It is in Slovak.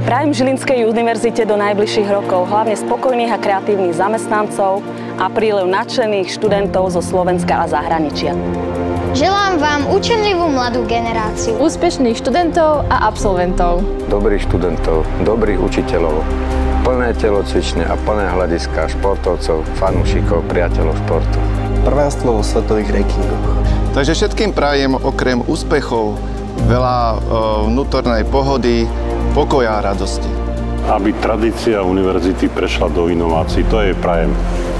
Prajem Žilinskej univerzite do najbližších rokov hlavne spokojných a kreatívnych zamestnancov a prílev nadšených študentov zo Slovenska a zahraničia. Želám vám učenlivú mladú generáciu. Úspešných študentov a absolventov. Dobrých študentov, dobrých učiteľov, plné telocvične a plné hľadiska športovcov, fanúšikov, priateľov športu. Prvenstvo vo svetových rankingoch. Takže všetkým prajem okrem úspechov veľa vnútornej pohody, pokoja a radosti. Aby tradícia univerzity prešla do inovácií, to je prajem.